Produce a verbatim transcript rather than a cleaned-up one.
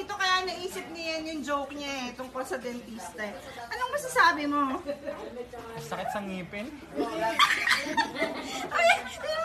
dito kaya naisip niya yung joke niya eh, tungkol sa dentista. Eh. Anong masasabi mo? Sakit sa ngipin. Ay,